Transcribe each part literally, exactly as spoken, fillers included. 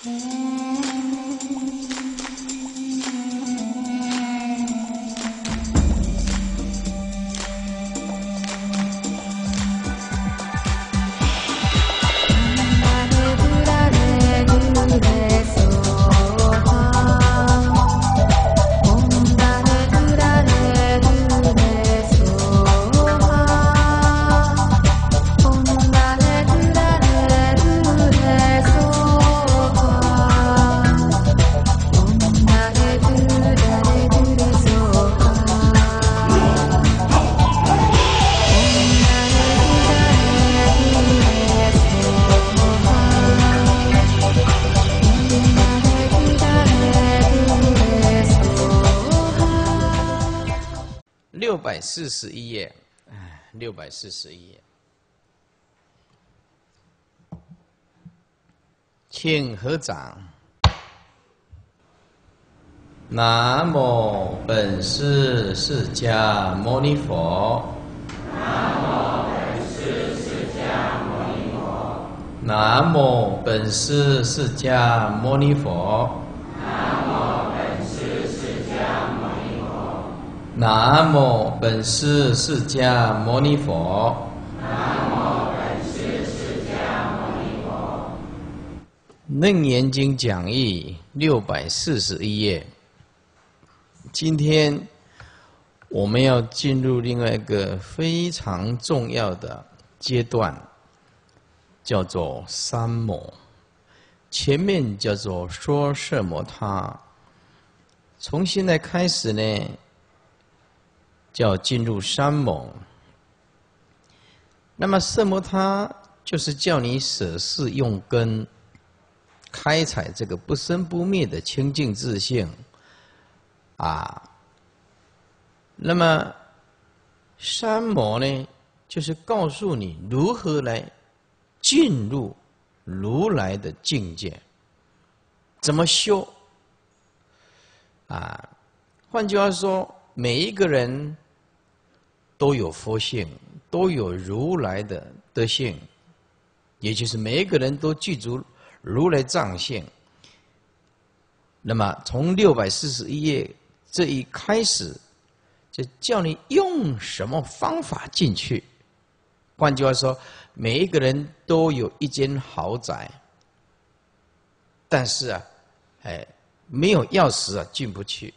六百四十一页，六百四十一页，请合掌。南无本师释迦牟尼佛。 南无本师释迦牟尼佛。 南无本师释迦牟尼佛。南无本师释迦牟尼佛。 南无本师释迦牟尼佛。 楞严经讲义六百四十一页。今天我们要进入另外一个非常重要的阶段，叫做三摩。前面叫做说摄摩他，从现在开始呢，叫进入三摩。那么摄摩他就是叫你舍事用根，开采这个不生不灭的清净自性啊。那么三摩呢，就是告诉你如何来进入如来的境界，怎么修啊？换句话说，每一个人都有佛性，都有如来的德性，也就是每一个人都具足如来藏性。那么从六百四十一页这一开始，就叫你用什么方法进去。换句话说，每一个人都有一间豪宅，但是啊，哎，没有钥匙啊，进不去。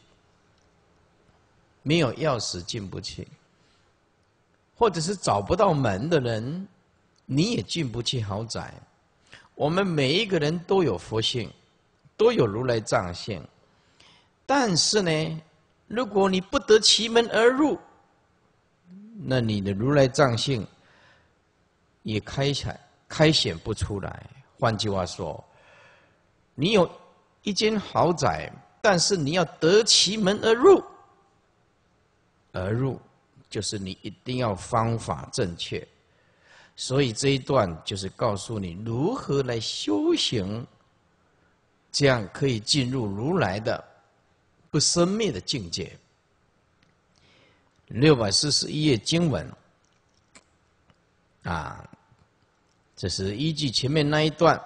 没有钥匙进不去，或者是找不到门的人，你也进不去豪宅。我们每一个人都有佛性，都有如来藏性，但是呢，如果你不得其门而入，那你的如来藏性也开采开显不出来。换句话说，你有一间豪宅，但是你要得其门而入。而入，就是你一定要方法正确，所以这一段就是告诉你如何来修行，这样可以进入如来的不生灭的境界。六百四十一页经文啊，这是依据前面那一段，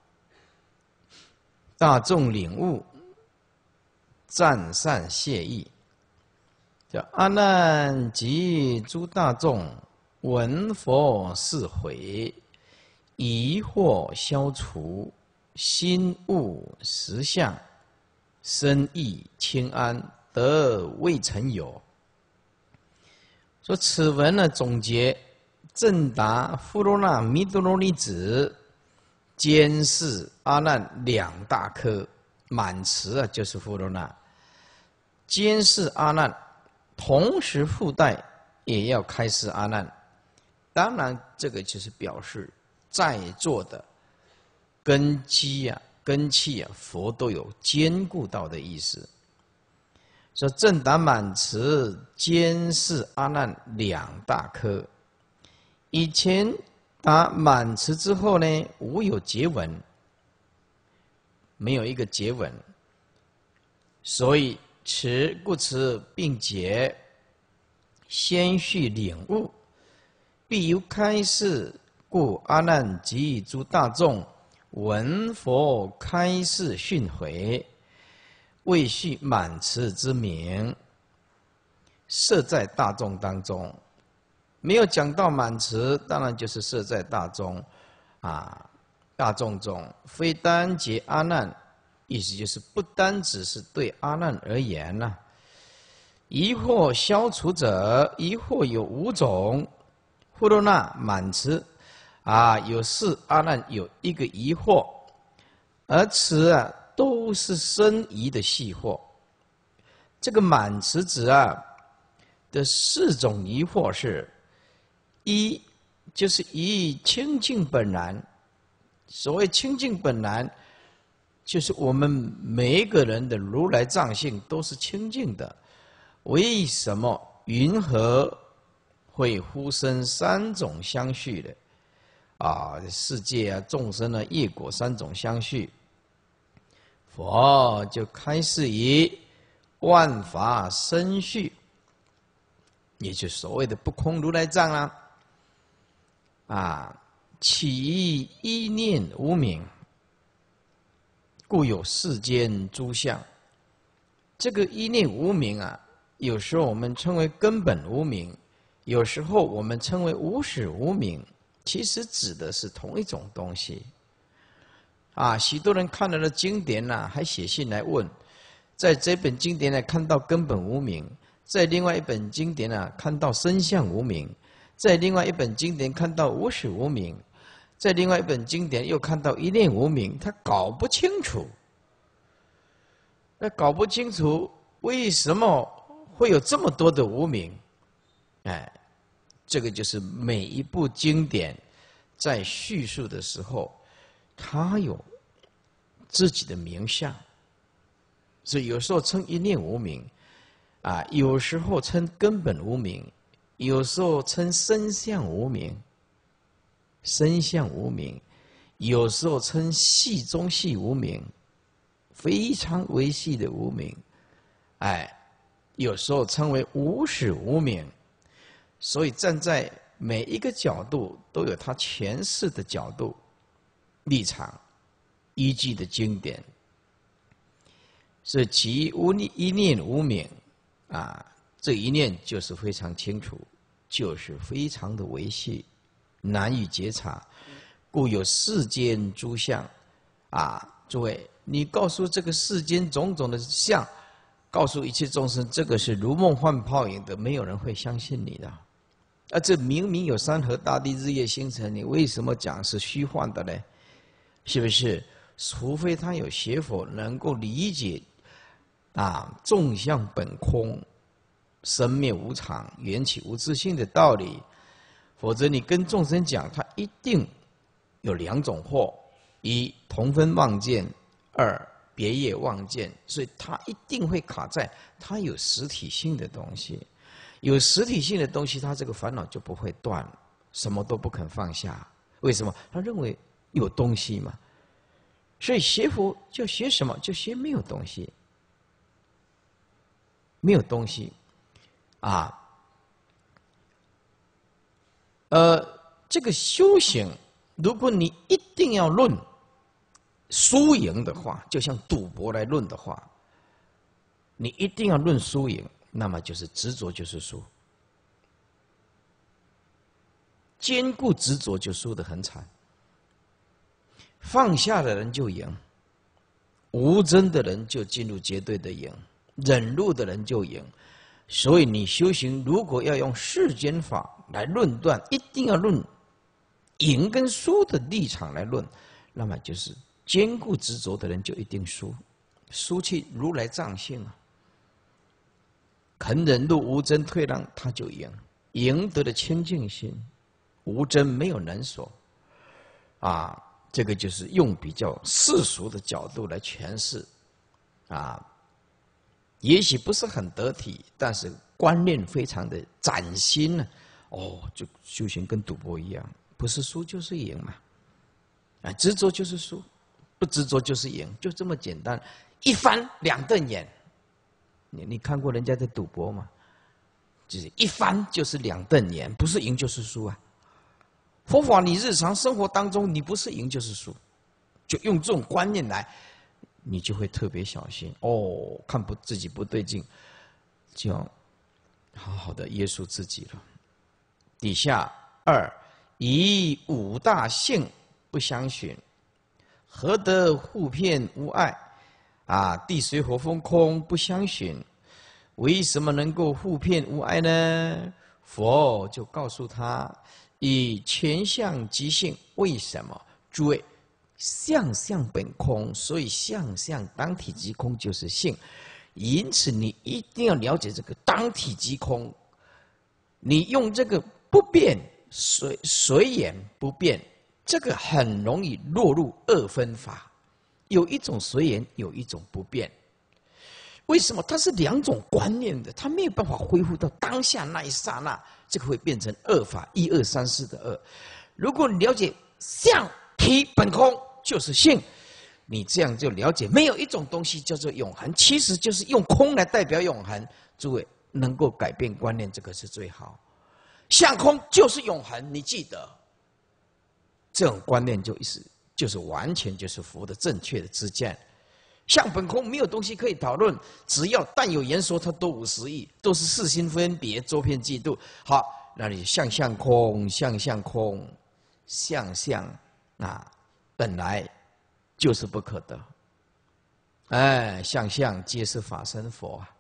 大众领悟，赞善谢意。叫阿难及诸大众闻佛是回，疑惑消除，心悟实相，身意清安，得未曾有。说此文呢，总结正达富罗那弥多罗尼子监视阿难两大科，满词啊就是富罗那，监视阿难。同时附带也要开示阿难，当然这个就是表示在座的根基啊、根器啊，佛都有兼顾到的意思。说正达满词监视阿难两大科，以前答满词之后呢，无有结文，没有一个结文，所以持故持并结，先续领悟，必由开示，故阿难及诸大众闻佛开示训诲，未续满词之名，设在大众当中。没有讲到满词，当然就是设在大众啊，大众中，非单解阿难，意思就是不单只是对阿难而言呐、啊。疑惑消除者，疑惑有五种。呼罗那满词啊，有四阿难有一个疑惑，而此啊都是深疑的细惑。这个满词子啊的四种疑惑是：一就是以清净本然。所谓清净本然，就是我们每一个人的如来藏性都是清净的。为什么云何会呼生三种相续的？啊，世界啊，众生啊，业果三种相续。佛就开示以万法生续，也就所谓的不空如来藏啦。啊，起于一念无明，故有世间诸相。这个一念无明啊，有时候我们称为根本无明，有时候我们称为无始无明，其实指的是同一种东西。啊，许多人看到了经典呐、啊，还写信来问，在这本经典呢看到根本无明，在另外一本经典呢、啊、看到身相无明，在另外一本经典看到无始无明，在另外一本经典又看到一念无明，他搞不清楚。那搞不清楚为什么会有这么多的无明？哎，这个就是每一部经典在叙述的时候，它有自己的名相，所以有时候称一念无明，啊，有时候称根本无明，有时候称身相无明，身相无明，有时候称细中细无明，非常微细的无明，哎，有时候称为无始无明。所以站在每一个角度都有他诠释的角度、立场、依据的经典。所以其无一念无明啊，这一念就是非常清楚，就是非常的微细，难以觉察，故有世间诸相啊。诸位，你告诉这个世间种种的相，告诉一切众生，这个是如梦幻泡影的，没有人会相信你的。啊，这明明有山河大地、日月星辰，你为什么讲是虚幻的呢？是不是？除非他有学佛，能够理解啊众相本空、生灭无常、缘起无自性的道理，否则你跟众生讲，他一定有两种惑：一同分妄见，二别业妄见。所以他一定会卡在他有实体性的东西。有实体性的东西，他这个烦恼就不会断，什么都不肯放下。为什么？他认为有东西嘛。所以学佛就学什么？就学没有东西，没有东西啊。呃，这个修行，如果你一定要论输赢的话，就像赌博来论的话，你一定要论输赢。那么就是执着就是输，坚固执着就输得很惨。放下的人就赢，无争的人就进入绝对的赢，忍辱的人就赢。所以你修行如果要用世间法来论断，一定要论赢跟输的立场来论，那么就是坚固执着的人就一定输，输去如来藏性啊。肯忍辱无争退让，他就赢，赢得了清净心，无争没有能所，啊，这个就是用比较世俗的角度来诠释，啊，也许不是很得体，但是观念非常的崭新呢。哦，就修行跟赌博一样，不是输就是赢嘛，啊，执着就是输，不执着就是赢，就这么简单，一翻两瞪眼。你你看过人家在赌博吗？就是一翻就是两瞪眼，不是赢就是输啊。佛法你日常生活当中，你不是赢就是输， 就用这种观念来，你就会特别小心哦，看不自己不对劲，就要好好的约束自己了。底下二，以五大性不相寻，何得互骗无碍？啊，地水火风空不相寻，为什么能够互骗无碍呢？佛就告诉他，以全相即性。为什么？诸位，相相本空，所以相相当体即空就是性。因此，你一定要了解这个当体即空。你用这个不变随随缘不变，这个很容易落入二分法。有一种随缘，有一种不变。为什么？它是两种观念的，它没有办法恢复到当下那一刹那，这个会变成二法，一二三四的二。如果你了解相体本空就是性，你这样就了解没有一种东西叫做永恒，其实就是用空来代表永恒。诸位能够改变观念，这个是最好。相空就是永恒，你记得，这种观念就是就是完全就是佛的正确的知见。相本空没有东西可以讨论，只要但有言说，它都无实义，都是四心分别，周遍嫉妒。好，那你相相空，相相空，相相啊，本来就是不可得。哎，相相皆是法身佛啊。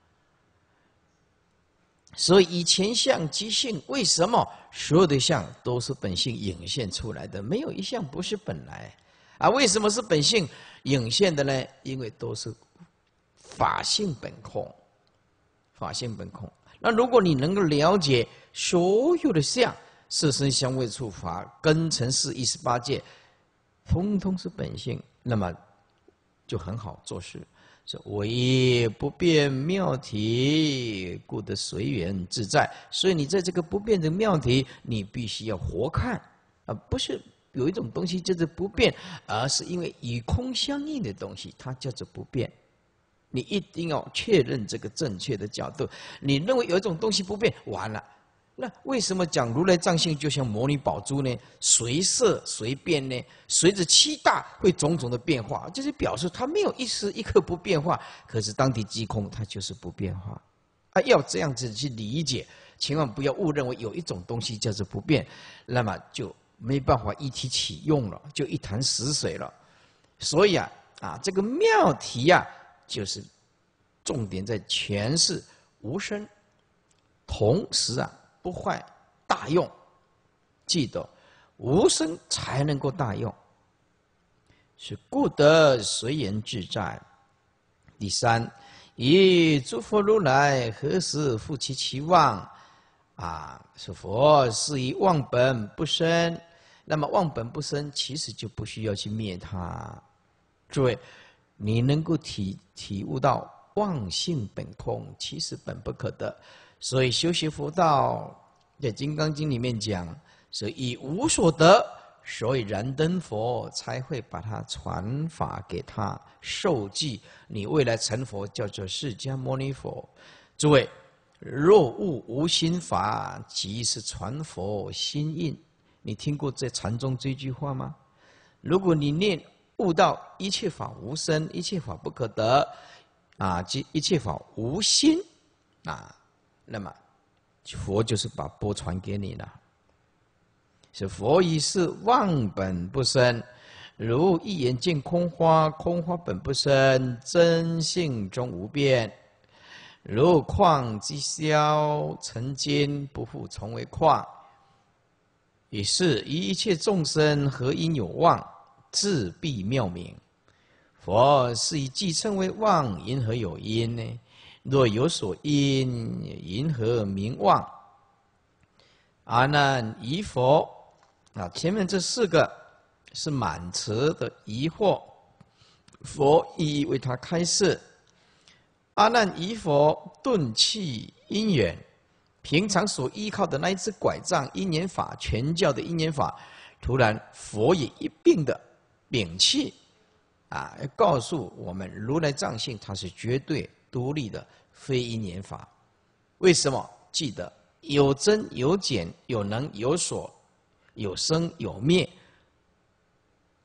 所以以前相即性，为什么所有的相都是本性涌现出来的？没有一项不是本来啊？为什么是本性涌现的呢？因为都是法性本空，法性本空。那如果你能够了解所有的相，色身香味触法根尘世一十八界，通通是本性，那么就很好做事。是唯不变妙体，故得随缘自在。所以你在这个不变的妙体，你必须要活看啊，不是有一种东西叫做不变，而是因为与空相应的东西，它叫做不变。你一定要确认这个正确的角度。你认为有一种东西不变，完了。那为什么讲如来藏性就像摩尼宝珠呢？随色随变呢？随着七大会种种的变化，就是表示它没有一时一刻不变化。可是当体即空，它就是不变化。啊，要这样子去理解，千万不要误认为有一种东西叫做不变，那么就没办法一体启用了，就一潭死水了。所以啊啊，这个妙题啊，就是重点在诠释无生，同时啊。不坏大用，记得无生才能够大用，是故得随缘自在。第三，以诸佛如来何时复其其妄？啊，是佛是以忘本不生。那么忘本不生，其实就不需要去灭它。诸位，你能够体体悟到妄性本空，其实本不可得。所以修习佛道，在《金刚经》里面讲，是以无所得，所以燃灯佛才会把它传法给他受记。你未来成佛叫做释迦牟尼佛。诸位，若悟无心法，即是传佛心印。你听过在禅宗这句话吗？如果你念悟到一切法无生，一切法不可得，啊，即一切法无心，啊。那么，佛就是把钵传给你了。是佛以是妄本不生，如一眼见空花，空花本不生，真性终无变。如矿即消，尘间不复重为矿。于是一切众生何因有妄，自必妙明。佛是以既称为妄，因何有因呢？若有所因，因何名妄？阿难疑佛啊，前面这四个是满词的疑惑，佛一一为他开示。阿难疑佛顿弃因缘，平常所依靠的那一只拐杖因缘法，全教的因缘法，突然佛也一并的摒弃啊，告诉我们如来藏性它是绝对独立的，非因缘法。为什么？记得有增有减，有能有所，有生有灭，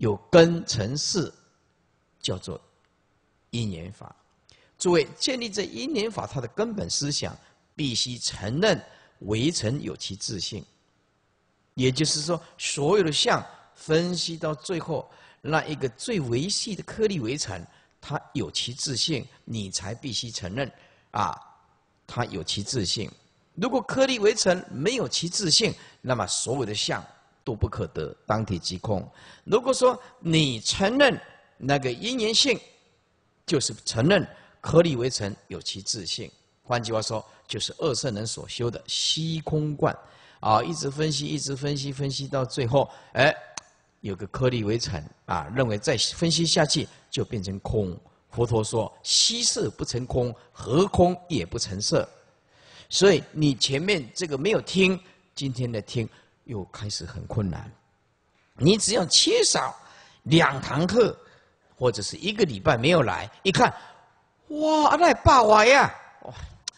有根成事，叫做因缘法。诸位，建立这因缘法，它的根本思想必须承认微尘有其自性，也就是说，所有的相分析到最后，那一个最微细的颗粒微尘，它有其自性，你才必须承认啊，它有其自性。如果颗粒微尘没有其自性，那么所有的相都不可得，当体即空。如果说你承认那个因缘性，就是承认颗粒微尘有其自性。换句话说，就是二圣人所修的虚空观啊，一直分析，一直分析，分析到最后，哎，有个颗粒微尘啊，认为再分析下去就变成空。佛陀说：“虚色不成空，何空也不成色。”所以你前面这个没有听，今天的听又开始很困难。你只要缺少两堂课，或者是一个礼拜没有来，一看，哇，那霸王呀！哇，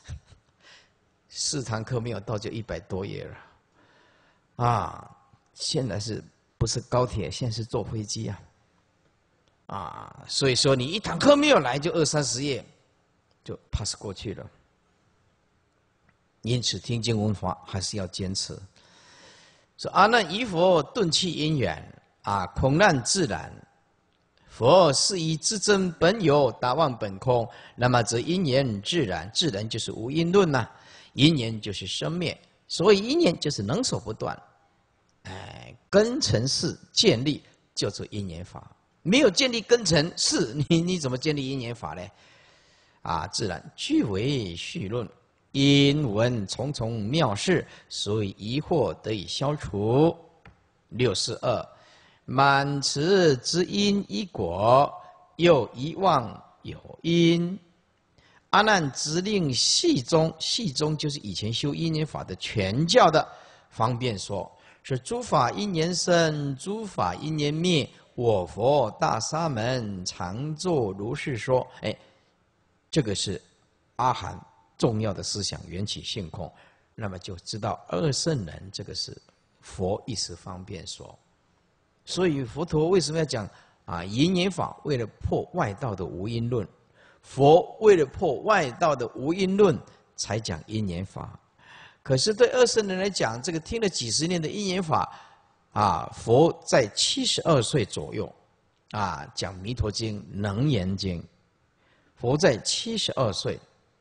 四堂课没有到就一百多页了，啊！现在是不是高铁？现在是坐飞机啊！啊，所以说你一堂课没有来，就二三十页就 pass 过去了。因此，听经闻法还是要坚持。说阿难于佛顿弃因缘啊，空难自然。佛是以自真本有，达忘本空。那么则因缘自然，自然就是无因论呐、啊。因缘就是生灭，所以因缘就是能所不断。哎，根尘事建立叫做因缘法。没有建立根尘事，你你怎么建立因缘法呢？啊，自然具为序论。因闻重重妙事，所以疑惑得以消除。六四二，满持之因依果，又遗忘有因。阿难直令系中，系中就是以前修因缘法的全教的方便说，是诸法因缘生，诸法因缘灭。我佛大沙门常作如是说。哎，这个是阿含重要的思想，缘起性空，那么就知道二圣人这个是佛一时方便说。所以佛陀为什么要讲啊因缘法？为了破外道的无因论，佛为了破外道的无因论，才讲因缘法。可是对二圣人来讲，这个听了几十年的因缘法啊，佛在七十二岁左右啊讲《弥陀经》《能言经》，佛在七十二岁。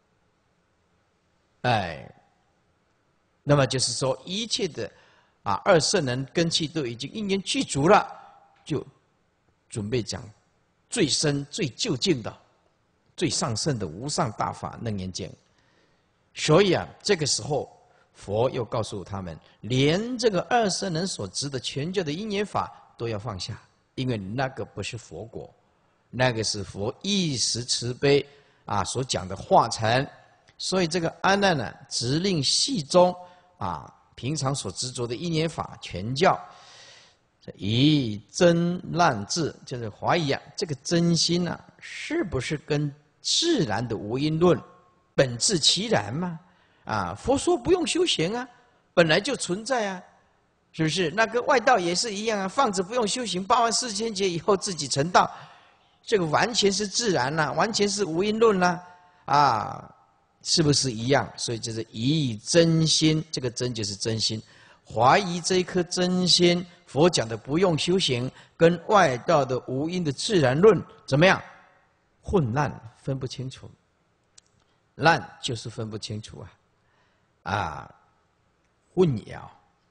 哎，那么就是说，一切的啊二圣人根器都已经因缘具足了，就准备讲最深、最究竟的、最上圣的无上大法《楞严经》。所以啊，这个时候佛又告诉他们，连这个二圣人所执的全教的因缘法都要放下，因为那个不是佛果，那个是佛一时慈悲啊所讲的化成。所以这个阿难呢，直令系中啊，平常所执着的因缘法全教，以真烂智，就是怀疑啊，这个真心啊，是不是跟自然的无因论本质其然吗？啊，佛说不用修行啊，本来就存在啊，是不是？那跟外道也是一样啊，放着不用修行，八万四千劫以后自己成道，这个完全是自然啦、啊，完全是无因论啦、啊，啊。是不是一样？所以就是以真心，这个真就是真心，怀疑这一颗真心，佛讲的不用修行，跟外道的无因的自然论怎么样？混乱，分不清楚。烂就是分不清楚啊，啊，混淆。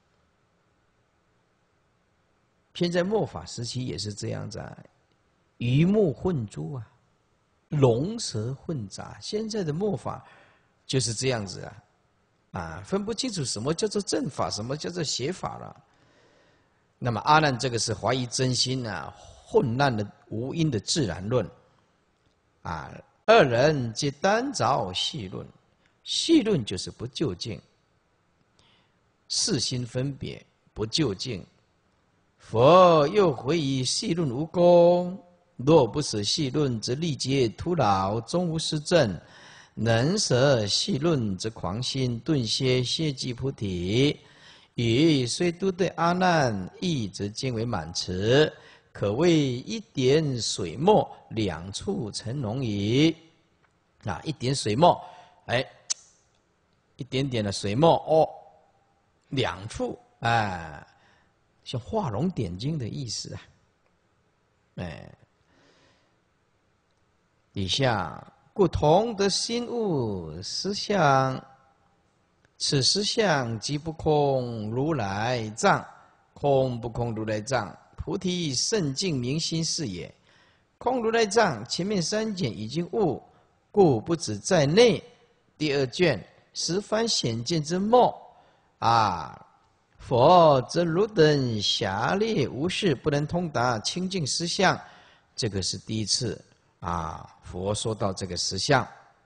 现在末法时期也是这样子啊，鱼目混珠啊，龙蛇混杂。现在的末法就是这样子啊，啊，分不清楚什么叫做正法，什么叫做邪法了。那么阿难这个是怀疑真心啊，混乱的无因的自然论，啊，二人皆单着细论，细论就是不究竟，四心分别不究竟。佛又回以细论无功，若不舍细论，则力竭徒劳，终无实证。能舍细论，则狂心顿歇，歇即菩提。语虽都对阿难，亦则兼为满持。 可谓一点水墨，两处成浓矣。啊，一点水墨，哎，一点点的水墨哦，两处，哎，像画龙点睛的意思啊。哎，底下故同得心物实相，此实相即不空如来藏，空不空如来藏，菩提圣境明心是也。空如来藏前面三卷已经悟，故不止在内。第二卷十番显见之末啊，佛则汝等狭劣无事，不能通达清净实相。这个是第一次啊，佛说到这个实相，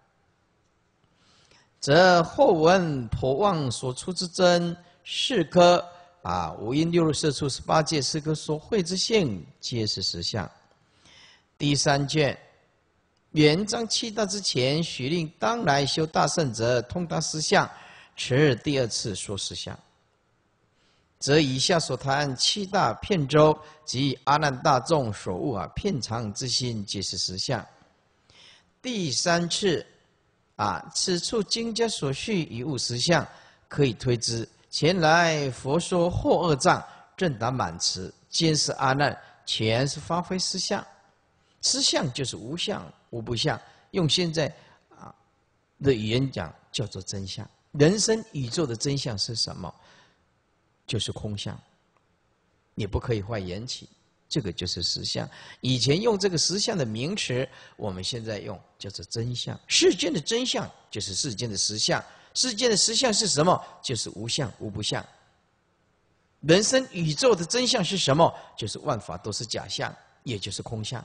则后闻颇妄所出之真，四科啊，五阴六入色处十八界四科所会之性，皆是实相。第三卷元章七大之前，许令当来修大圣者通达实相，此第二次说实相。则以下所谈七大遍周及阿难大众所悟啊，遍常之心，皆是实相。第三次啊，此处经家所叙以悟实相，可以推知前来佛说惑二障正达满持，皆是阿难，全是发挥实相。实相就是无相无不相，用现在啊的语言讲，叫做真相。人生宇宙的真相是什么？就是空相，你不可以坏缘起，这个就是实相。以前用这个实相的名词，我们现在用叫做真相。世间的真相就是世间的实相，世间的实相是什么？就是无相无不相。人生宇宙的真相是什么？就是万法都是假象，也就是空相。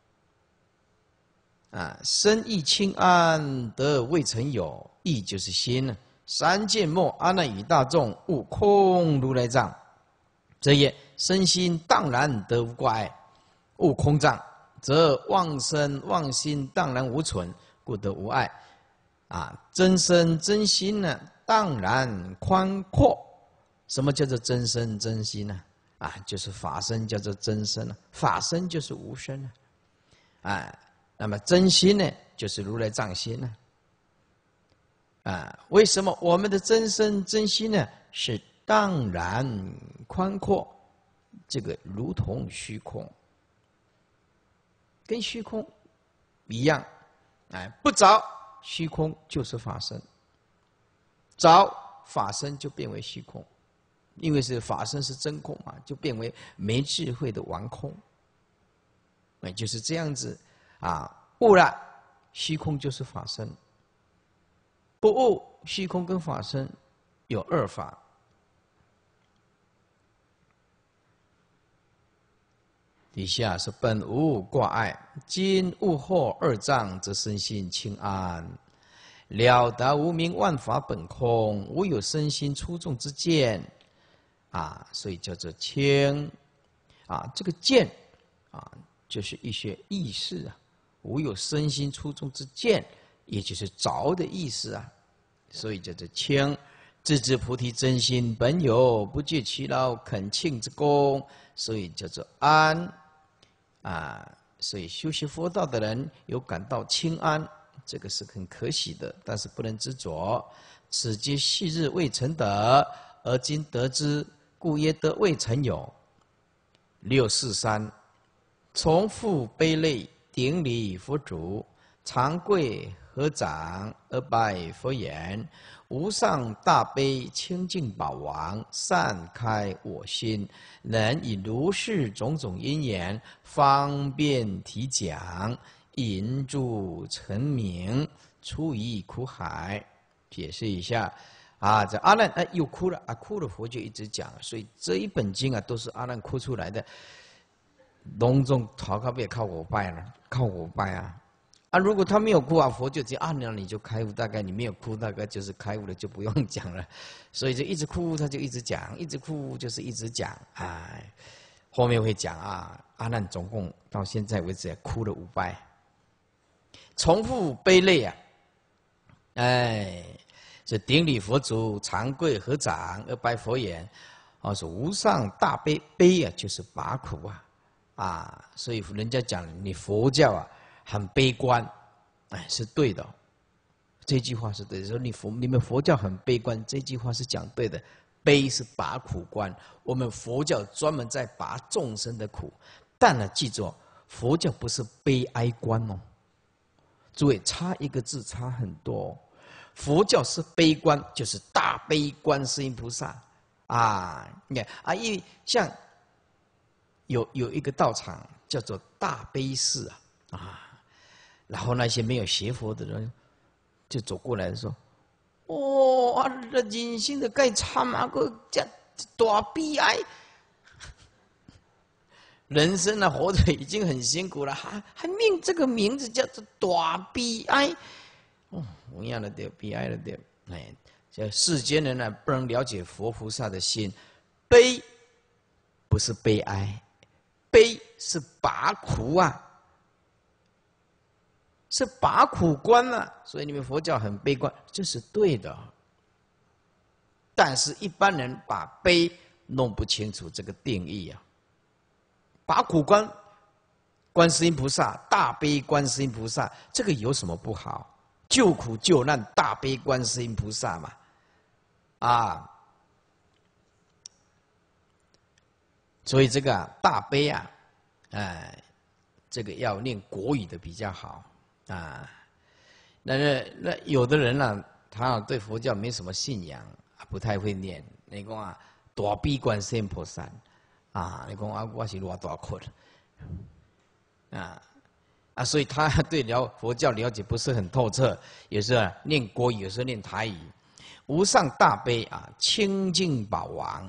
啊，身意清安得未曾有，意就是心呢。三界末阿难与大众悟空如来藏，则也身心荡然得无挂碍；悟空藏，则妄身妄心荡然无存，故得无碍。啊，真身真心呢，荡然宽阔。什么叫做真身真心呢？啊，就是法身叫做真身了，法身就是无身了。啊，那么真心呢，就是如来藏心呢。啊，为什么我们的真身真心呢是荡然宽阔？这个如同虚空，跟虚空一样。哎，不着虚空就是法身，着法身就变为虚空，因为是法身是真空嘛，就变为没智慧的顽空。哎，就是这样子啊，悟了虚空就是法身。不悟虚空跟法身有二法。底下是本无挂碍，今悟惑二障，则身心清安，了达无明万法本空，无有身心出众之见啊，所以叫做清啊。这个见啊，就是一些意识啊，无有身心出众之见，也就是着的意思啊。所以叫做清，自知菩提真心本有，不借其劳恳请之功，所以叫做安啊。所以修习佛道的人有感到清安，这个是很可喜的，但是不能执着。此皆昔日未曾得，而今得之，故曰得未曾有。六四三，重复悲泪，顶礼佛主，长跪合掌而拜佛言：无上大悲清净宝王，善开我心，能以如是种种因缘，方便提讲，引助成名，出于苦海。解释一下啊，这阿难哎又哭了啊，哭了佛就一直讲，所以这一本经啊都是阿难哭出来的。隆重讨靠别靠我拜了，靠我拜啊！啊，如果他没有哭啊，佛就讲啊，那你就开悟。大概你没有哭，大概就是开悟了，就不用讲了。所以就一直哭，他就一直讲，一直哭就是一直讲。哎，后面会讲啊，阿难总共到现在为止也哭了五拜，重复悲泪啊！哎，是顶礼佛祖，长跪合掌而拜佛言：哦，是无上大悲，悲啊，就是拔苦啊。 啊，所以人家讲你佛教啊很悲观，哎，是对的。这句话是对的，说你佛你们佛教很悲观，这句话是讲对的。悲是拔苦关，我们佛教专门在拔众生的苦，但呢，记住，佛教不是悲哀观哦。诸位，差一个字差很多哦。佛教是悲观，就是大悲观世音菩萨啊！你看啊，因为像有有一个道场叫做大悲寺啊啊，然后那些没有学佛的人就走过来说：“哦，啊，人生的该惨啊，个这大悲哀，人生啊活着已经很辛苦了，还还命这个名字叫做大悲哀。”哦，同样的对，悲哀的对，哎，这世间人呢不能了解佛菩萨的心，悲不是悲哀，悲是拔苦啊，是拔苦关啊，所以你们佛教很悲观，这是对的。但是一般人把悲弄不清楚这个定义啊，拔苦关，观世音菩萨大悲观世音菩萨，这个有什么不好？救苦救难大悲观世音菩萨嘛，啊，所以这个、啊、大悲啊，哎，这个要念国语的比较好啊。那那那有的人呢、啊，他对佛教没什么信仰，不太会念。你讲啊，大悲观世音菩萨啊，你讲啊，我是偌大颗啊。啊，所以他对了佛教了解不是很透彻，有时候念国语，有时候念台语。无上大悲啊，清净宝王。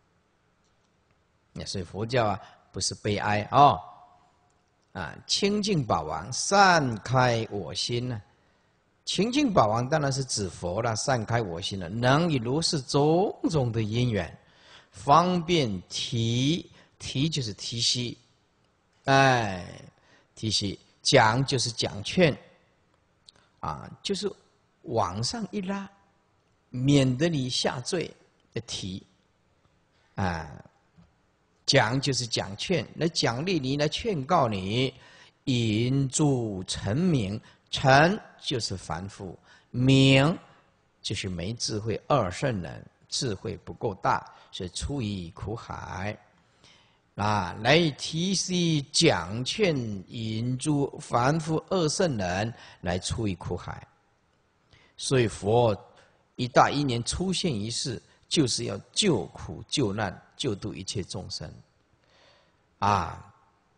所以佛教啊，不是悲哀哦，啊，清净宝王散开我心呢、啊。清净宝王当然是指佛了，散开我心了，能以如是种种的因缘，方便提提就是提息，哎，提息。讲就是讲劝，啊，就是往上一拉，免得你下坠的提，啊，讲就是讲劝，来奖励你，来劝告你，引诸臣明，臣就是凡夫，明就是没智慧二圣人，智慧不够大，是出于苦海。啊，来提示讲劝引诸凡夫二圣人来出于苦海，所以佛一大一年出现一世，就是要救苦救难，救度一切众生。啊，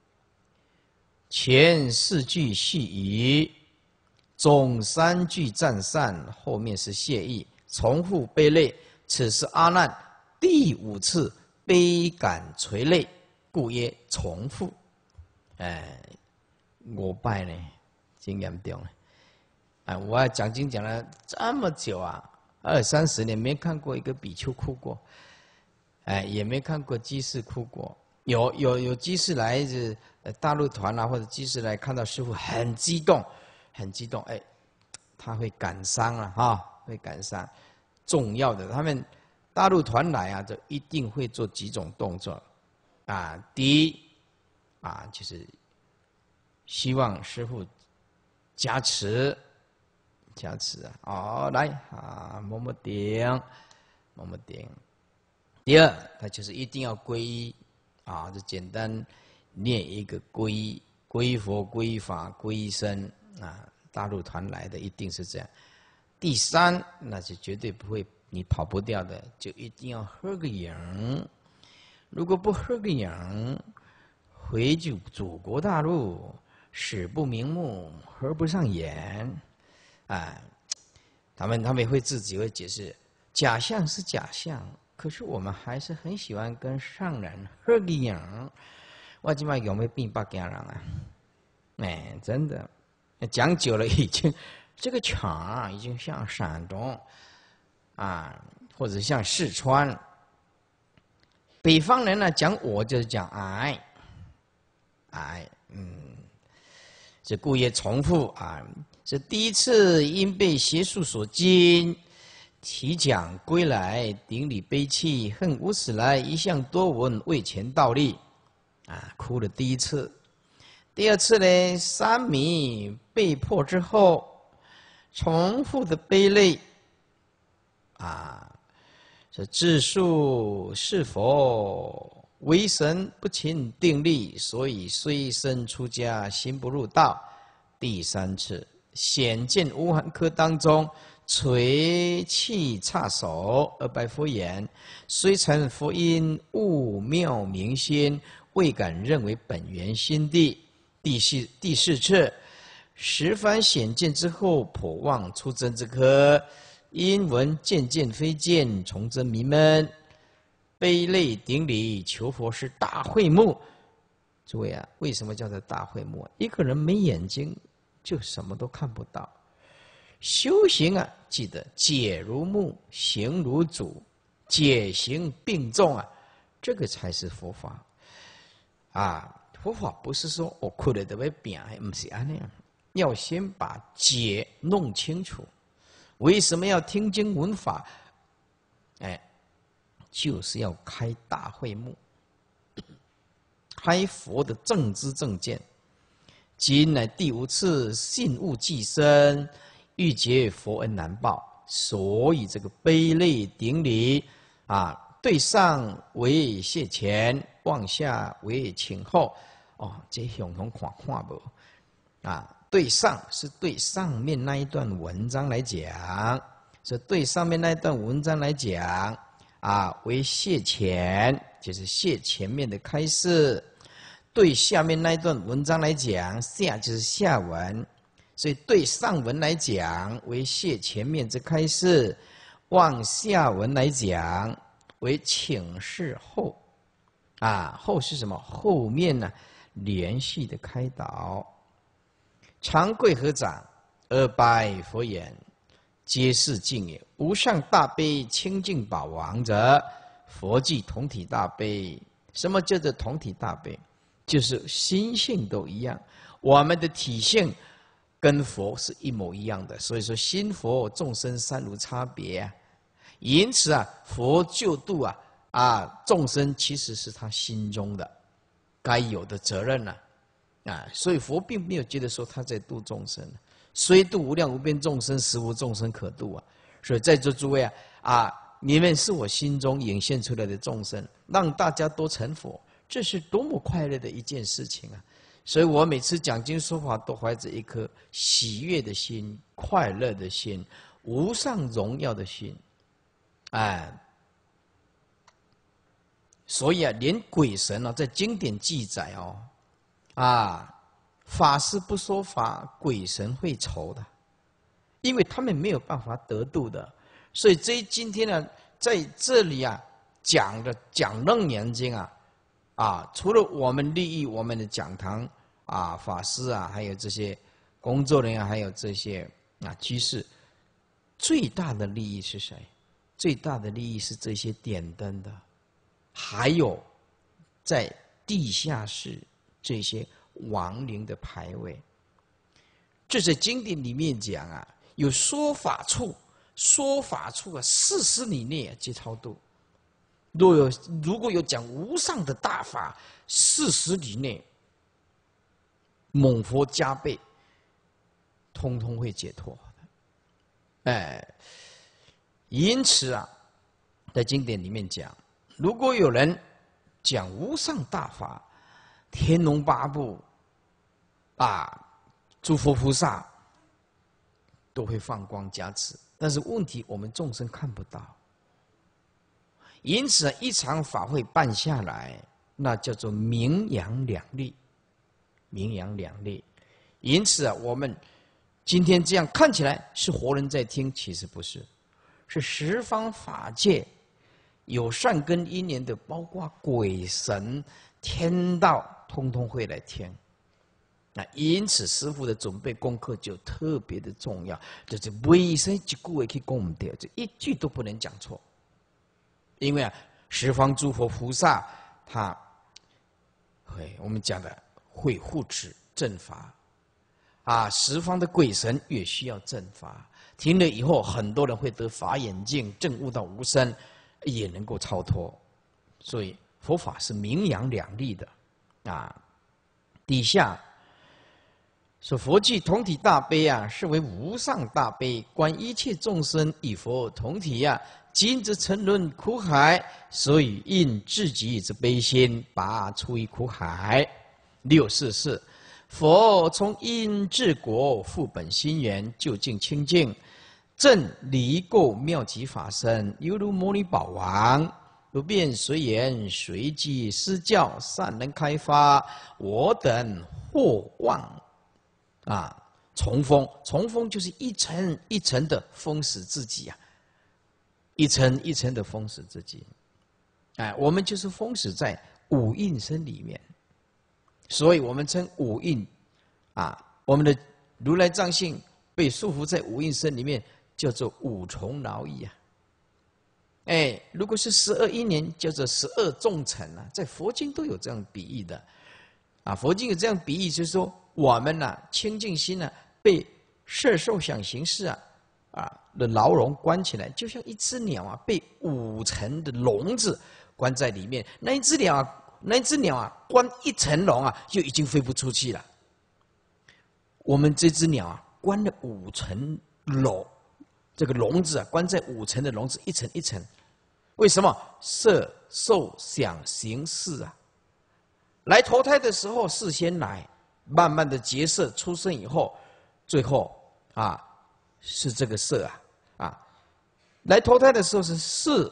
前四句系语，总三句赞善，后面是谢意，重复悲泪。此是阿难第五次悲感垂泪。故曰重复，哎，五拜呢，真严重了。啊，我讲经讲了这么久啊，二三十年没看过一个比丘哭过，哎，也没看过居士哭过。有有有居士来自大陆团啊，或者居士来看到师父很激动，很激动，哎，他会感伤了、啊、哈，会感伤。重要的，他们大陆团来啊，就一定会做几种动作。啊，第一啊，就是希望师父加持，加持啊，哦，来啊，摸摸顶，摸摸顶。第二，他就是一定要皈依啊，就简单念一个皈依，皈依佛、皈依法、皈依僧啊。大陆团来的一定是这样。第三，那是绝对不会，你跑不掉的，就一定要合个影。如果不合个影，回去祖国大陆，使不瞑目，合不上眼，啊，他们他们会自己会解释，假象是假象，可是我们还是很喜欢跟上人合个影。我今晚有没有变八家人啊？哎，真的，讲久了已经这个场啊，已经像山东啊，或者像四川。北方人呢讲我就是讲矮，矮，嗯，这故也重复啊。是第一次因被邪术所惊，提讲归来，顶礼悲泣，恨无始来，一向多闻为前倒立，啊，哭。 哭了第一次。第二次呢，三米被迫之后，重复的悲泪，啊，这自述是佛为神不勤定力，所以虽身出家，心不入道。第三次，显见乌汉科当中，垂泣叉手而拜佛言：虽成佛音，悟妙明心，未敢认为本源心地。第四第四次，十番显见之后，颇望出真之科，因闻渐渐非见，从真迷闷，悲泪顶礼求佛是大慧目。诸位啊，为什么叫做大慧目？一个人没眼睛，就什么都看不到。修行啊，记得解如木，行如主，解行并重啊，这个才是佛法啊。佛法不是说我哭了都会变，不是那样，要先把解弄清楚。为什么要听经闻法？哎，就是要开大慧目，开佛的正知正见。今乃第五次信悟既深，欲结佛恩难报，所以这个悲泪顶礼啊，对上为谢前，往下为请后。哦，这相同看看不啊？对上是对上面那一段文章来讲，是对上面那一段文章来讲啊，为谢前，就是谢前面的开示；对下面那一段文章来讲，下就是下文，所以对上文来讲为谢前面之开示，往下文来讲为请示后。啊，后是什么？后面呢？连续的开导。长贵合掌而拜佛言：皆是净也。无上大悲清净宝王者，佛即同体大悲。什么叫做同体大悲？就是心性都一样，我们的体性跟佛是一模一样的。所以说，心佛众生三无差别啊。因此啊，佛救度啊啊众生，其实是他心中的该有的责任呢、啊，啊，所以佛并没有觉得说他在度众生，虽度无量无边众生，实无众生可度啊。所以在座诸位啊，啊，你们是我心中涌现出来的众生，让大家都成佛，这是多么快乐的一件事情啊！所以我每次讲经说法，都怀着一颗喜悦的心、快乐的心、无上荣耀的心，哎。所以啊，连鬼神哦，在经典记载哦，啊，法师不说法，鬼神会愁的，因为他们没有办法得度的。所以这今天呢，在这里啊讲的讲楞严经啊，啊，除了我们利益我们的讲堂啊法师啊，还有这些工作人员，还有这些啊居士，最大的利益是谁？最大的利益是这些点灯的。还有，在地下室这些亡灵的牌位，这在经典里面讲啊，有说法处，说法处啊，四十里内啊皆超度。若有如果有讲无上的大法，四十里内，猛佛加倍，通通会解脱的。哎，因此啊，在经典里面讲。如果有人讲无上大法，天龙八部啊，诸佛菩萨都会放光加持，但是问题我们众生看不到。因此，一场法会办下来，那叫做名扬两利，名扬两利。因此啊，我们今天这样看起来是活人在听，其实不是，是十方法界。有善根因缘的，包括鬼神、天道，通通会来听。那因此，师父的准备功课就特别的重要，就是为什么一句话去讲唔对，这一句都不能讲错。因为啊，十方诸佛菩萨，他会我们讲的会护持正法啊，十方的鬼神也需要正法。听了以后，很多人会得法眼净，证悟到无生。也能够超脱，所以佛法是名扬两利的，啊。 底下说佛具同体大悲啊，是为无上大悲，观一切众生与佛同体呀、啊。今之沉沦苦海，所以应自己之悲心，拔出于苦海。六四四，佛从因治果，复本心源，究竟清净，正离垢妙极法身，犹如摩尼宝王，不变随缘，随机施教，善能开发。我等或望啊，重封，重封就是一层一层的封死自己啊。一层一层的封死自己，哎，我们就是封死在五蕴身里面，所以我们称五蕴啊，我们的如来藏性被束缚在五蕴身里面，叫做五重劳役啊。哎，如果是十二因缘，叫做十二重尘啊，在佛经都有这样比喻的啊。佛经有这样比喻，就是说我们呐、啊，清净心呢、啊，被色受想行识啊。啊的牢笼关起来，就像一只鸟啊，被五层的笼子关在里面。那一只鸟啊，那一只鸟啊，关一层笼啊，就已经飞不出去了。我们这只鸟啊，关了五层笼，这个笼子啊，关在五层的笼子，一层一层。为什么？色受想行识啊，来投胎的时候事先来，慢慢的结色，出生以后，最后啊。是这个色啊，啊，来投胎的时候是色、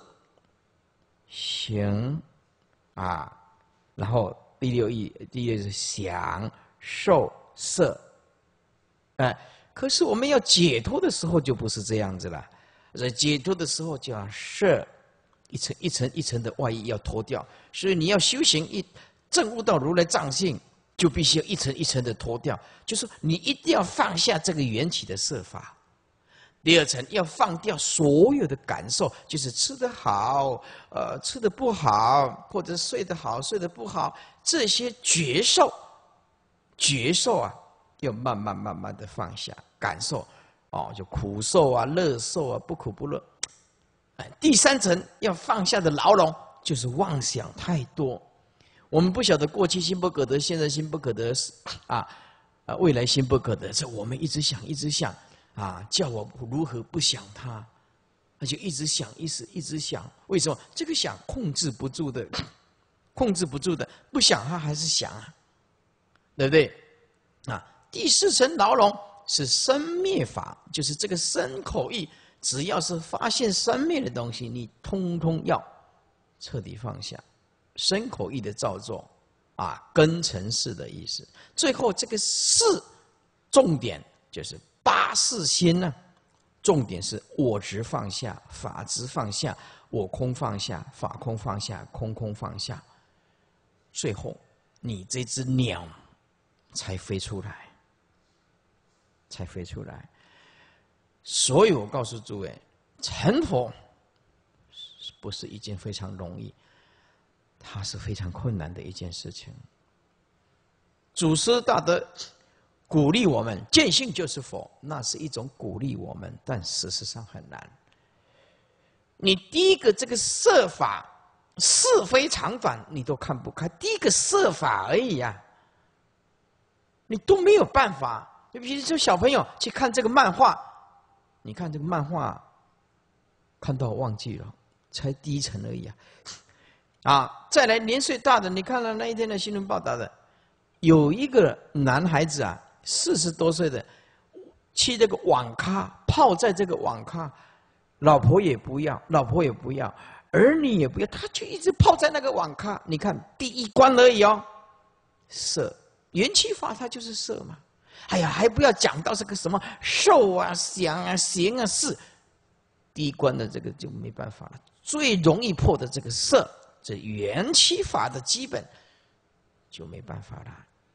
行啊，然后第六义，第六是想、受、色，哎、啊，可是我们要解脱的时候就不是这样子了，所以解脱的时候就要色一层一层一层的外衣要脱掉，所以你要修行一证悟到如来藏性，就必须要一层一层的脱掉，就是你一定要放下这个缘起的色法。第二层要放掉所有的感受，就是吃得好，呃，吃得不好，或者睡得好，睡得不好，这些觉受，觉受啊，要慢慢慢慢的放下感受，哦，就苦受啊、乐受啊，不苦不乐。哎，第三层要放下的牢笼，就是妄想太多。我们不晓得过去心不可得，现在心不可得，啊啊，未来心不可得，这我们一直想，一直想。啊，叫我如何不想他，他就一直想，一直一直想。为什么？这个想控制不住的，控制不住的，不想他还是想啊，对不对？啊，第四层牢笼是生灭法，就是这个身口意，只要是发现生灭的东西，你通通要彻底放下。身口意的造作，啊，根尘世的意思。最后这个世重点就是。八世心呢、啊，重点是我执放下，法执放下，我空放下，法空放下，空空放下。最后，你这只鸟才飞出来，才飞出来。所以我告诉诸位，成佛不是一件非常容易，它是非常困难的一件事情。祖师大德。鼓励我们见性就是佛，那是一种鼓励我们，但事实上很难。你第一个这个色法是非长短你都看不开，第一个色法而已啊，你都没有办法。你比如说小朋友去看这个漫画，你看这个漫画，看到忘记了，才第一层而已啊。啊，再来年岁大的，你看了那一天的新闻报道的，有一个男孩子啊。四十多岁的，去这个网咖泡在这个网咖，老婆也不要，老婆也不要，儿女也不要，他就一直泡在那个网咖。你看第一关而已哦，色缘起法它就是色嘛。哎呀，还不要讲到这个什么受啊、想啊、行啊、识，第一关的这个就没办法了。最容易破的这个色，这缘起法的基本就没办法了。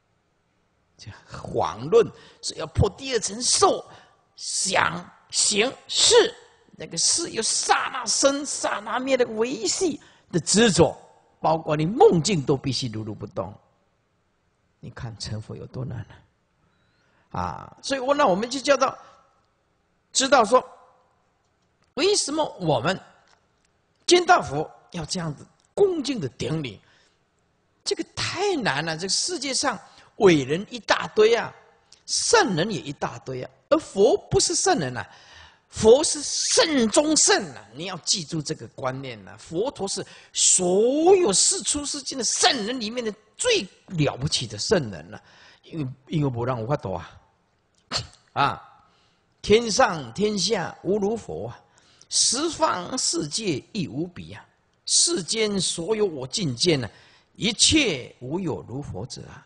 遑论是要破第二层受、想、行、识，那个识有刹那生、刹那灭的维系的执着，包括你梦境都必须如如不动。你看成佛有多难呢？啊，所以我那我们就叫到知道说，为什么我们见到佛要这样子恭敬的顶礼？这个太难了，这个世界上。 伟人一大堆啊，圣人也一大堆啊，而佛不是圣人啊。佛是圣中圣啊！你要记住这个观念啊！佛陀是所有世出世间的圣人里面的最了不起的圣人了、啊，因为因为不让我发多啊！啊，天上天下无如佛啊，十方世界亦无比啊！世间所有我境界呢、啊，一切无有如佛者啊！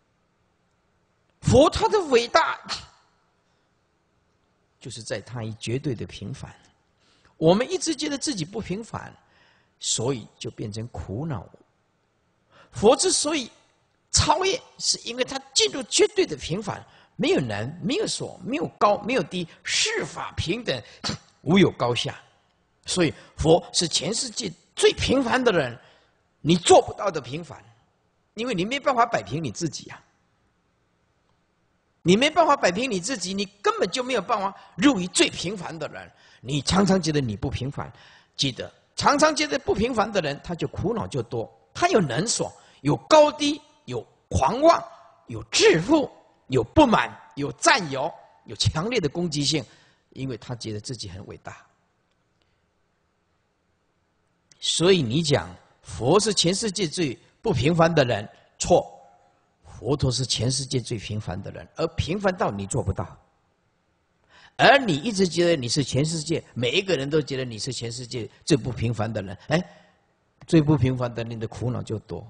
佛他的伟大。就是在他以绝对的平凡，我们一直觉得自己不平凡，所以就变成苦恼。佛之所以超越，是因为他进入绝对的平凡，没有能，没有所，没有高，没有低，世法平等，无有高下。所以佛是全世界最平凡的人，你做不到的平凡，因为你没办法摆平你自己啊。你没办法摆平你自己，你根本就没有办法入于最平凡的人。你常常觉得你不平凡，记得常常觉得不平凡的人，他就苦恼就多。他有能所，有高低，有狂妄，有自负，有不满，有占有，有强烈的攻击性，因为他觉得自己很伟大。所以你讲佛是全世界最不平凡的人，错。佛陀是全世界最平凡的人，而平凡到你做不到，而你一直觉得你是全世界，每一个人都觉得你是全世界最不平凡的人，哎，最不平凡的人的苦恼就多，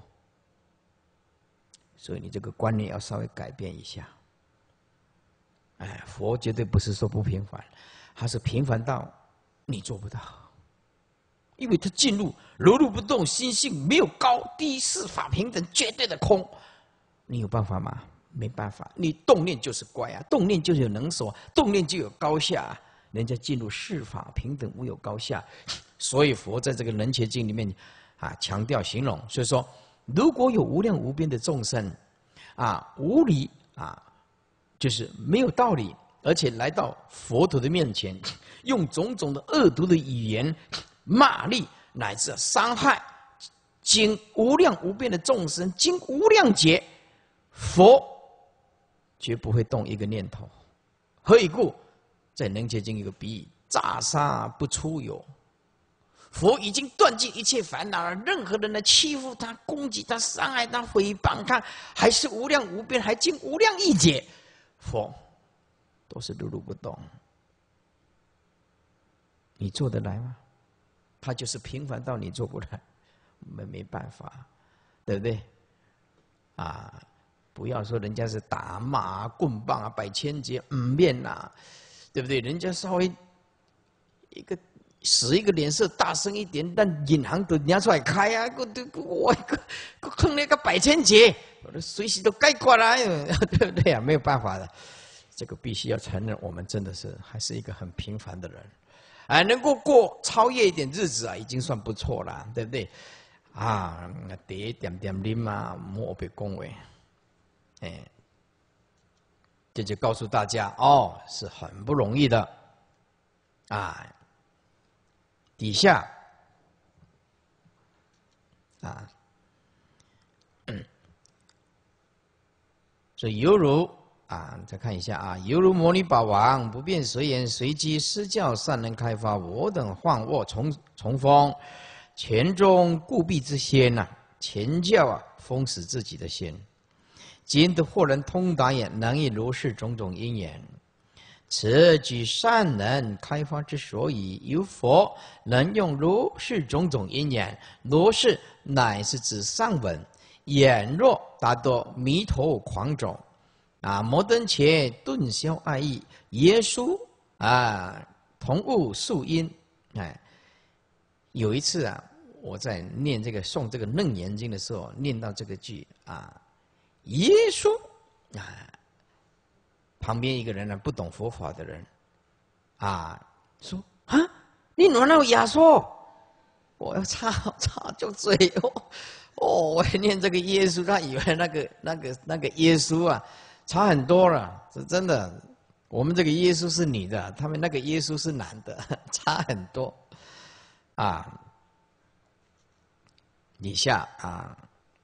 所以你这个观念要稍微改变一下。哎，佛绝对不是说不平凡，他是平凡到你做不到，因为他进入如如不动，心性没有高低，世法平等，绝对的空。你有办法吗？没办法，你动念就是乖啊，动念就是有能所，动念就有高下、啊。人家进入世法平等，无有高下，所以佛在这个《人觉经》里面啊强调形容。所以说，如果有无量无边的众生啊，无理啊，就是没有道理，而且来到佛陀的面前，用种种的恶毒的语言骂詈，乃至伤害，经无量无边的众生，经无量劫。佛绝不会动一个念头，何以故？在《能觉经》有个比喻：诈杀不出有。佛已经断尽一切烦恼了，任何人来欺负他、攻击他、伤害他、诽谤他，还是无量无边，还经无量亿劫，佛都是如如不动。你做得来吗？他就是平凡到你做不来，我们没办法，对不对？啊！不要说人家是打骂啊、棍棒啊、百千劫、五面呐，对不对？人家稍微一个使一个脸色大声一点，但银行都拿出来开啊！我我我我碰那个百千劫，我都随时都该过来，对不对啊？没有办法的，这个必须要承认，我们真的是还是一个很平凡的人，啊，能够过超越一点日子啊，已经算不错了，对不对？啊，第一点点啉啊，莫被恭维。哎，这就告诉大家哦，是很不容易的啊。底下啊，嗯，所以犹如啊，再看一下啊，犹如摩尼宝王不变随缘随机施教善能开发，我等幻卧重重逢，前中固蔽之先呐、啊，前教啊封死自己的先。今得豁然通达也，能以如是种种因缘，此举善能开发之所以，由佛能用如是种种因缘，如是乃是指上文，眼若达多迷头狂走，啊，摩登伽顿消爱意，耶稣啊同悟素因。哎，有一次啊，我在念这个诵这个楞严经的时候，念到这个句啊。耶稣啊，旁边一个人呢，不懂佛法的人啊，说啊，你哪有耶稣？我要插插就嘴哦，哦，我念这个耶稣，他以为那个那个那个耶稣啊，差很多了，是真的。我们这个耶稣是女的，他们那个耶稣是男的，差很多啊。以下啊。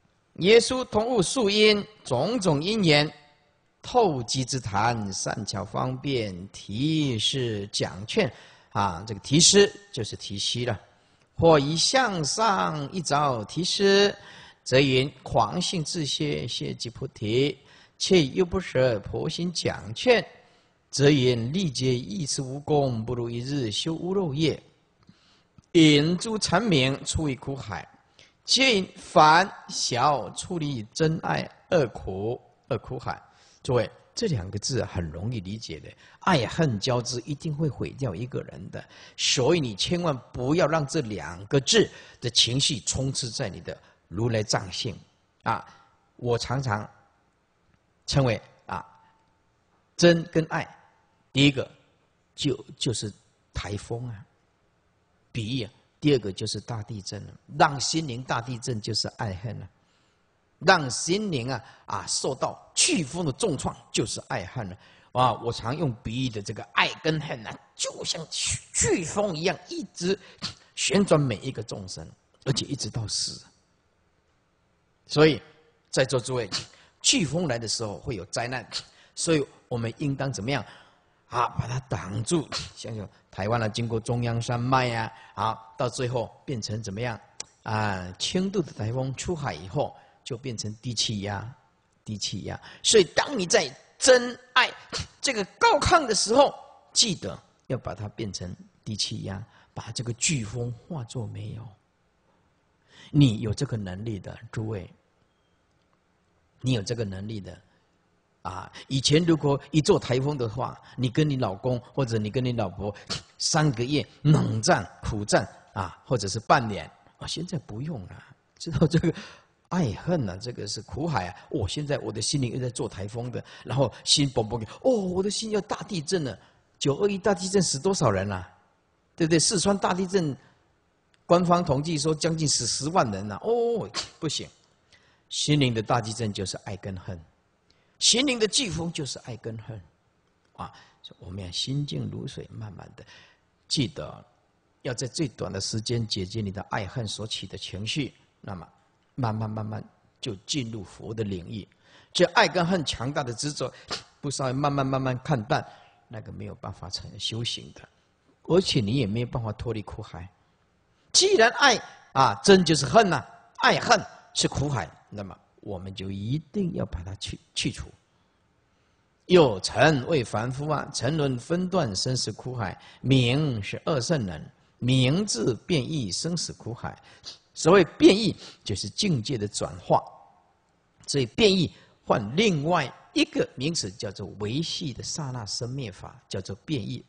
耶稣同悟树因，种种因缘，透机之谈，善巧方便，提示讲劝啊，这个提示就是提息了。或以向上一早提示，则云狂性自歇，歇即菩提；且又不舍婆心讲劝，则云历劫一次无功，不如一日修无漏业。引诸禅名，出于苦海。皆因凡小处理真爱恶苦恶苦海。诸位，这两个字很容易理解的，爱恨交织一定会毁掉一个人的，所以你千万不要让这两个字的情绪充斥在你的如来藏性啊！我常常称为啊真跟爱，第一个就就是台风啊，比喻啊。第二个就是大地震了，让心灵大地震就是爱恨了，让心灵啊啊受到飓风的重创就是爱恨了啊！我常用比喻的这个爱跟恨啊，就像飓风一样，一直旋转每一个众生，而且一直到死。所以，在座诸位，飓风来的时候会有灾难，所以我们应当怎么样？啊，把它挡住。想想台湾呢、啊，经过中央山脉呀、啊，好，到最后变成怎么样？啊，轻度的台风出海以后，就变成低气压，低气压。所以，当你在真爱这个高亢的时候，记得要把它变成低气压，把这个飓风化作没有。你有这个能力的，诸位，你有这个能力的。啊，以前如果一做台风的话，你跟你老公或者你跟你老婆三个月冷战苦战啊，或者是半年啊，现在不用了，知道这个爱恨啊，这个是苦海啊。我、哦、现在我的心灵又在做台风的，然后心嘣嘣哦，我的心要大地震了。九二一大地震死多少人啊？对不对？四川大地震，官方统计说将近死十万人啊。哦，不行，心灵的大地震就是爱跟恨。心灵的飓风就是爱跟恨，啊，我们要心静如水，慢慢的，记得要在最短的时间解决你的爱恨所起的情绪，那么慢慢慢慢就进入佛的领域。这爱跟恨强大的执着，不稍微慢慢慢慢看淡，那个没有办法成修行的，而且你也没有办法脱离苦海。既然爱啊真就是恨呐、啊，爱恨是苦海，那么我们就一定要把它去去除。有尘为凡夫啊，沉沦分段生死苦海。名是二圣人，名字变异生死苦海。所谓变异，就是境界的转化。所以变异换另外一个名词，叫做维系的刹那生灭法，叫做变异。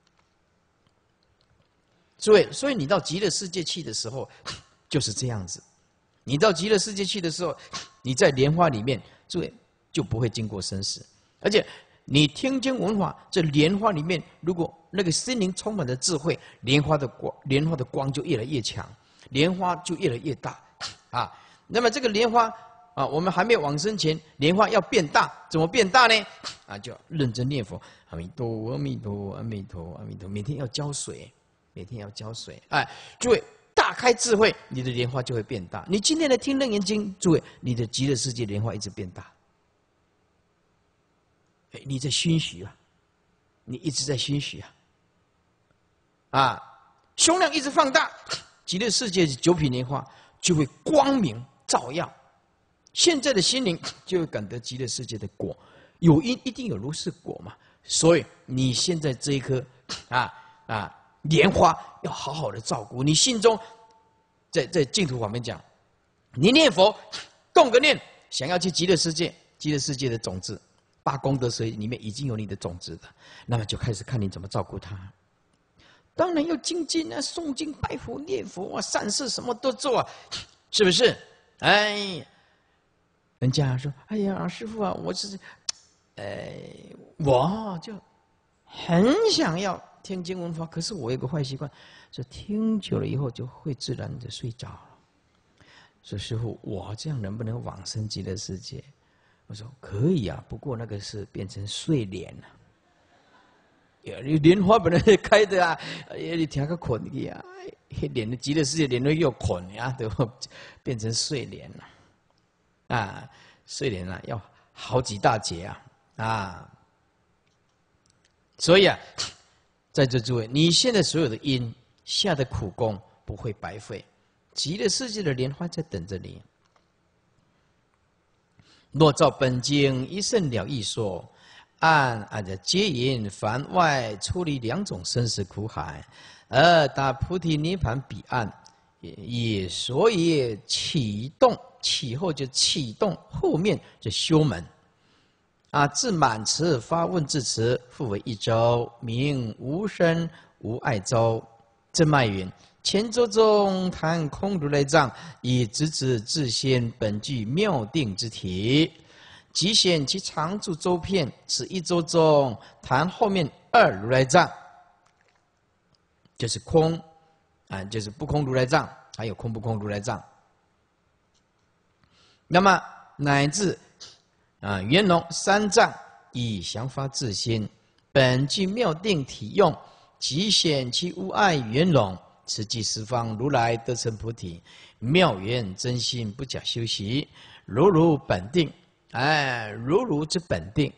所以，所以你到极乐世界去的时候，就是这样子。你到极乐世界去的时候，你在莲花里面，诸位就不会经过生死，而且你听经闻法，这莲花里面，如果那个心灵充满了智慧，莲花的光，莲花的光就越来越强，莲花就越来越大啊。那么这个莲花啊，我们还没有往生前，莲花要变大，怎么变大呢？啊，就认真念佛，阿弥陀，阿弥陀，阿弥陀，阿弥陀，每天要浇水，每天要浇水，哎，诸位。大开智慧，你的莲花就会变大。你今天来听《楞严经》，诸位，你的极乐世界莲花一直变大。你在熏习啊，你一直在熏习啊，啊，胸量一直放大，极乐世界九品莲花就会光明照耀。现在的心灵就会感得极乐世界的果，有因一定有如是果嘛。所以你现在这一颗啊啊。莲花要好好的照顾，你心中在在净土旁边讲，你念佛动个念，想要去极乐世界，极乐世界的种子，八功德水里面已经有你的种子的，那么就开始看你怎么照顾它。当然要精进啊，诵经拜佛念佛啊，善事什么都做啊，是不是？哎，人家说，哎呀，师父啊，我是，哎，我就很想要。听经闻法，可是我有个坏习惯，说听久了以后就会自然的睡着了。说师父，我这样能不能往生极乐世界？我说可以啊，不过那个是变成睡莲了。莲花本来开的啊，你听个捆的啊，莲的极乐世界莲都又捆啊，对吧？变成睡莲了。 啊，睡莲啊要好几大节啊啊！所以啊，在座诸位，你现在所有的因下的苦功不会白费，极乐世界的莲花在等着你。若照本经一圣了义说，按按着接引凡外出离两种生死苦海，而达菩提涅盘彼岸，也所以启动起后就启动后面就修门。啊，自满持发问至此，复为一周，名无生无碍周。正脉云：前周中谈空如来藏，以直指自先本具妙定之体，即显其常住周遍。此一周中谈后面二如来藏，就是空啊，就是不空如来藏，还有空不空如来藏。那么乃至啊，圆融三藏以降发自心，本具妙定体用，即显其无碍圆融。此即十方如来得成菩提，妙圆真心不假修习，如如本定，哎，如如之本定。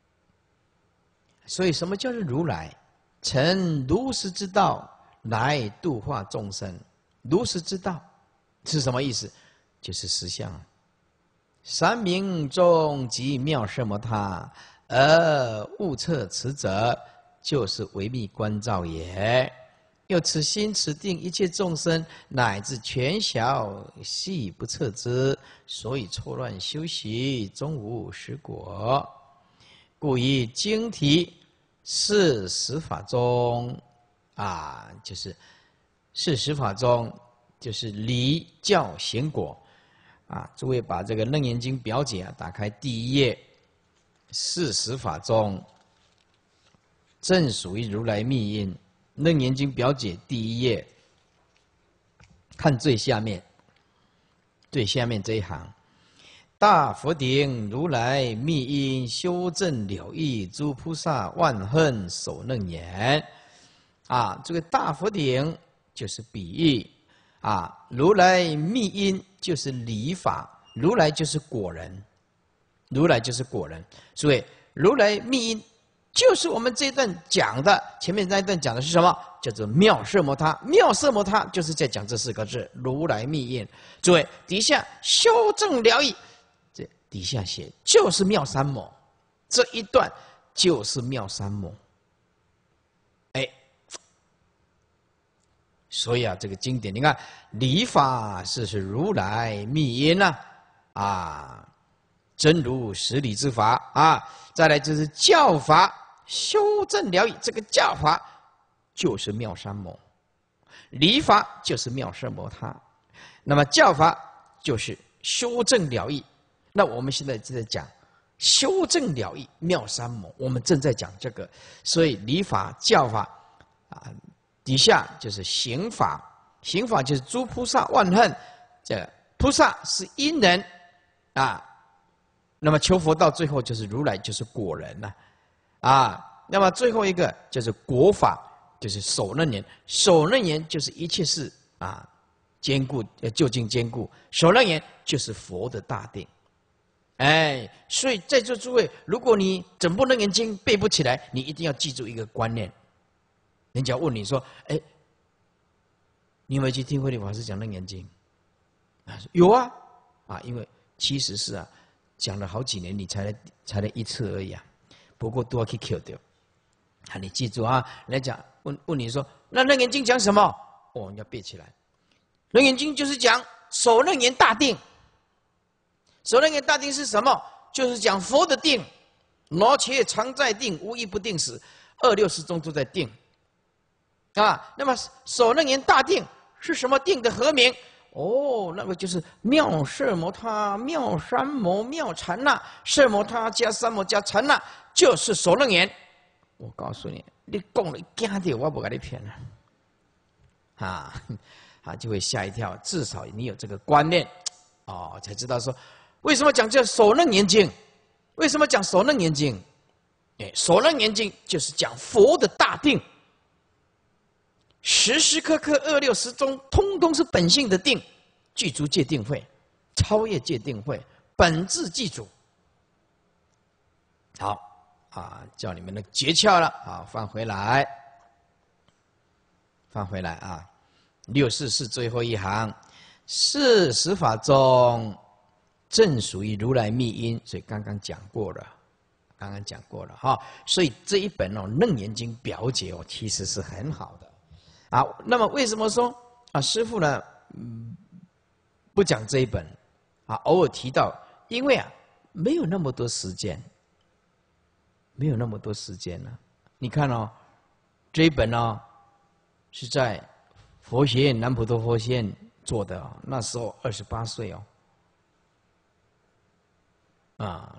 所以，什么叫做如来？成如实之道来度化众生。如实之道是什么意思？就是实相。三明中即妙摄摩他，而悟彻此者，就是微密观照也。又此心此定，一切众生乃至全小细不测之，所以错乱修习，终无实果。故以经题是十法中啊，就是是十法中，就是离教行果。啊，诸位把这个《楞严经》表解啊打开第一页，四十法中正属于如来密因。《楞严经》表解第一页，看最下面，最下面这一行：大佛顶如来密因修正了义，诸菩萨万恨守楞严。啊，这个大佛顶就是比喻啊，如来密因就是理法，如来就是果人，如来就是果人。所以如来密因就是我们这一段讲的，前面那一段讲的是什么？叫做妙摄摩他。妙摄摩他就是在讲这四个字：如来密因。诸位，底下修正了义，这底下写就是妙三摩，这一段就是妙三摩。哎。所以啊，这个经典，你看理法是是如来密因呐，啊，真如实理之法啊。再来就是教法，修正了义，这个教法就是妙三摩，理法就是妙摄摩他，那么教法就是修正了义。那我们现在正在讲修正了义，妙三摩，我们正在讲这个，所以理法、教法啊。底下就是行法，行法就是诸菩萨万恨，这菩萨是因人啊，那么求佛到最后就是如来，就是果人呐，啊，啊，那么最后一个就是果法，就是守楞严，守楞严就是一切事啊坚固，呃究竟坚固，守楞严就是佛的大定，哎，所以在座诸位，如果你整部楞严经背不起来，你一定要记住一个观念。人家问你说：“哎，你有没有去听慧理法师讲楞严经？”啊，有啊，啊，因为其实是啊，讲了好几年，你才来才来一次而已啊。不过都要去 Q 掉。啊，你记住啊，人家讲问问你说，那楞严经讲什么？哦，你要背起来。楞严经就是讲守楞严大定。守楞严大定是什么？就是讲佛的定，罗切常在定，无一不定时，二六时中都在定。啊，那么守楞严大定是什么定的合名？哦，那个就是妙摄摩他、妙三摩、妙禅那，摄摩他加三摩加禅那，就是守楞严。我告诉你，你讲了惊掉，我不给你骗了，啊，啊，就会吓一跳。至少你有这个观念，哦，才知道说为什么讲这守楞严经？为什么讲守楞严经？哎，守楞严经就是讲佛的大定。时时刻刻二六时中，通通是本性的定，具足界定慧，超越界定慧， 本自记住。好啊，叫你们的诀窍了啊，翻回来，翻回来啊，六四四最后一行，是十法中正属于如来密因，所以刚刚讲过了，刚刚讲过了哈。所以这一本哦《楞严经》表解哦，其实是很好的啊。那么为什么说啊，师父呢，嗯，不讲这一本啊？偶尔提到，因为啊，没有那么多时间。没有那么多时间了。你看哦，这一本呢是在佛学院南普陀佛学院做的、哦，那时候二十八岁哦。啊，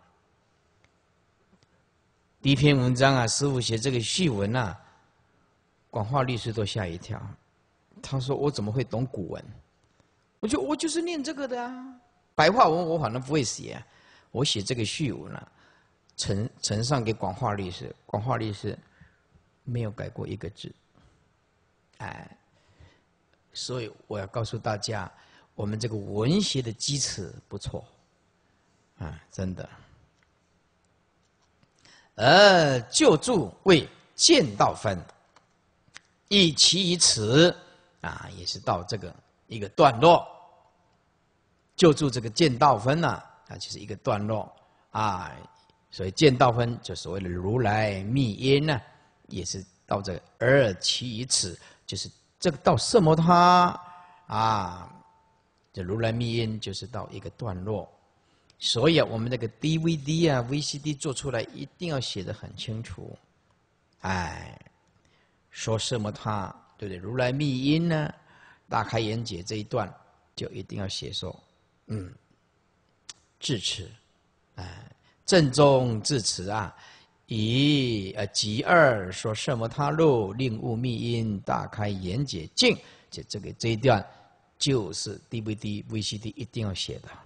第一篇文章啊，师父写这个序文啊，广化律师都吓一跳。他说：“我怎么会懂古文？我就我就是念这个的啊，白话文我反正不会写、啊，我写这个序文啊。”呈呈上给广化律师，广化律师没有改过一个字，哎，所以我要告诉大家，我们这个文学的基础不错，啊，真的。而救助为见道分，以其于此啊，也是到这个一个段落。救助这个见道分呢、啊，啊，就是一个段落啊。所以见道分就所谓的如来密因呢、啊，也是到这而其于此，就是这个到色摩他啊，这如来密因就是到一个段落。所以啊，我们那个 D V D 啊、V C D 做出来一定要写得很清楚。哎，说色摩他，对不对？如来密因呢，大开眼解这一段就一定要写说，嗯，至此，哎。正宗至此啊，以呃即二说色摩他路，令悟密因，大开眼解境，这这个这一段就是 D V D、V C D 一定要写的。